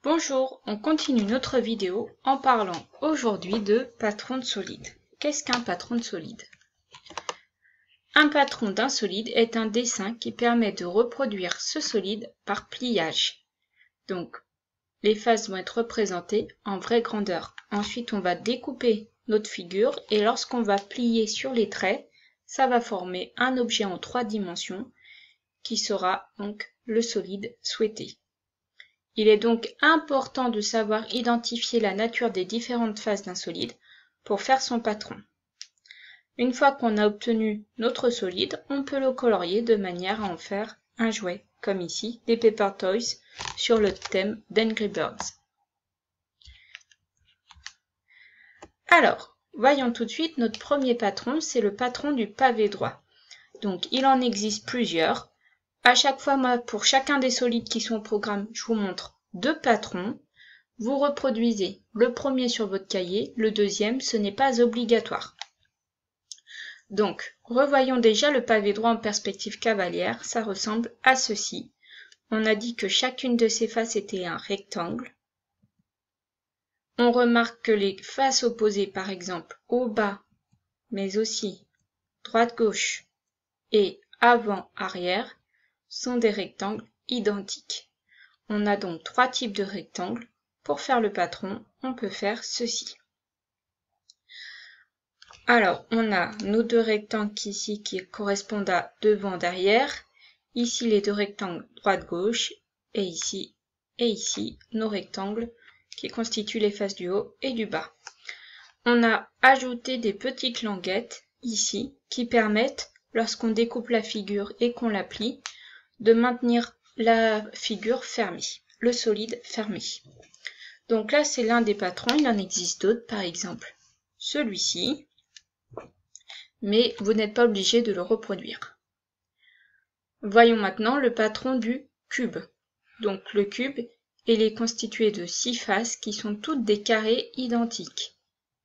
Bonjour, on continue notre vidéo en parlant aujourd'hui de patron de solide. Qu'est-ce qu'un patron de solide? Un patron d'un solide est un dessin qui permet de reproduire ce solide par pliage. Donc, les faces vont être représentées en vraie grandeur. Ensuite, on va découper notre figure et lorsqu'on va plier sur les traits, ça va former un objet en 3 dimensions qui sera donc le solide souhaité. Il est donc important de savoir identifier la nature des différentes faces d'un solide pour faire son patron. Une fois qu'on a obtenu notre solide, on peut le colorier de manière à en faire un jouet, comme ici, des Paper Toys sur le thème d'Angry Birds. Alors, voyons tout de suite notre premier patron, c'est le patron du pavé droit. Donc, il en existe plusieurs. À chaque fois, moi, pour chacun des solides qui sont au programme, je vous montre 2 patrons. Vous reproduisez le premier sur votre cahier, le deuxième, ce n'est pas obligatoire. Donc, revoyons déjà le pavé droit en perspective cavalière, ça ressemble à ceci. On a dit que chacune de ces faces était un rectangle. On remarque que les faces opposées, par exemple, au bas, mais aussi droite-gauche et avant-arrière, sont des rectangles identiques. On a donc 3 types de rectangles. Pour faire le patron, on peut faire ceci. Alors, on a nos 2 rectangles ici qui correspondent à devant-derrière. Ici, les 2 rectangles droite-gauche. Et ici, nos rectangles qui constituent les faces du haut et du bas. On a ajouté des petites languettes ici qui permettent, lorsqu'on découpe la figure et qu'on la plie, de maintenir la figure fermée, le solide fermé. Donc là, c'est l'un des patrons, il en existe d'autres, par exemple celui-ci, mais vous n'êtes pas obligé de le reproduire. Voyons maintenant le patron du cube. Donc le cube, il est constitué de 6 faces qui sont toutes des carrés identiques.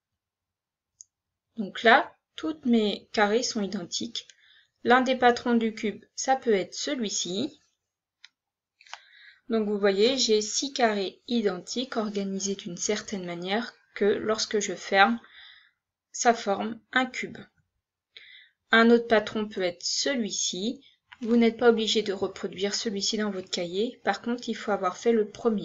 Donc là, toutes mes carrés sont identiques. L'un des patrons du cube, ça peut être celui-ci. Donc vous voyez, j'ai 6 carrés identiques organisés d'une certaine manière que lorsque je ferme, ça forme un cube. Un autre patron peut être celui-ci. Vous n'êtes pas obligé de reproduire celui-ci dans votre cahier. Par contre, il faut avoir fait le premier.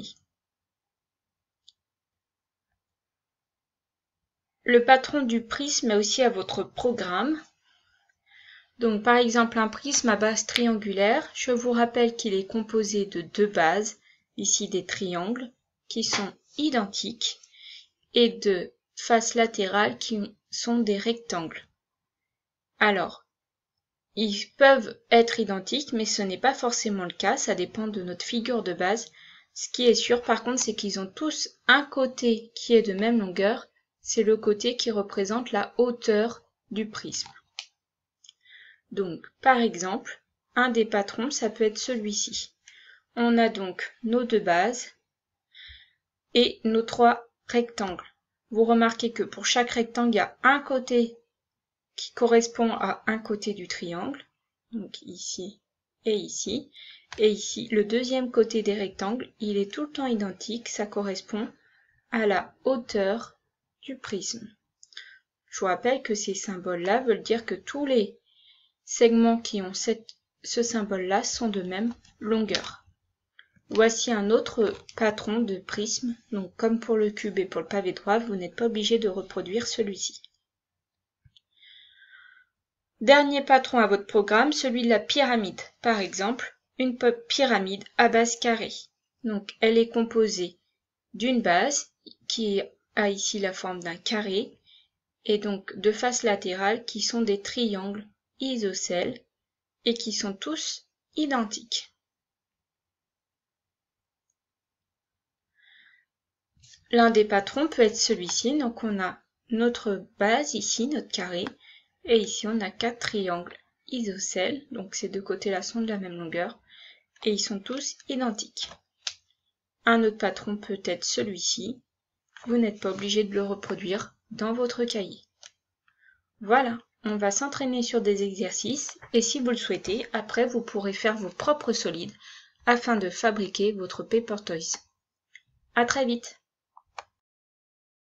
Le patron du prisme est aussi à votre programme. Donc par exemple un prisme à base triangulaire, je vous rappelle qu'il est composé de 2 bases, ici des triangles, qui sont identiques, et de faces latérales qui sont des rectangles. Alors, ils peuvent être identiques, mais ce n'est pas forcément le cas, ça dépend de notre figure de base. Ce qui est sûr par contre, c'est qu'ils ont tous un côté qui est de même longueur, c'est le côté qui représente la hauteur du prisme. Donc, par exemple, un des patrons, ça peut être celui-ci. On a donc nos 2 bases et nos 3 rectangles. Vous remarquez que pour chaque rectangle, il y a un côté qui correspond à un côté du triangle. Donc ici et ici. Et ici, le deuxième côté des rectangles, il est tout le temps identique. Ça correspond à la hauteur du prisme. Je vous rappelle que ces symboles-là veulent dire que tous les segments qui ont ce symbole-là sont de même longueur. Voici un autre patron de prisme. Donc comme pour le cube et pour le pavé droit, vous n'êtes pas obligé de reproduire celui-ci. Dernier patron à votre programme, celui de la pyramide. Par exemple, une pyramide à base carrée. Donc elle est composée d'une base qui a ici la forme d'un carré et donc de faces latérales qui sont des triangles isocèles et qui sont tous identiques. L'un des patrons peut être celui-ci, donc on a notre base ici, notre carré, et ici on a 4 triangles isocèles, donc ces 2 côtés-là sont de la même longueur, et ils sont tous identiques. Un autre patron peut être celui-ci, vous n'êtes pas obligé de le reproduire dans votre cahier. Voilà. On va s'entraîner sur des exercices et si vous le souhaitez, après vous pourrez faire vos propres solides afin de fabriquer votre Paper Toys. À très vite.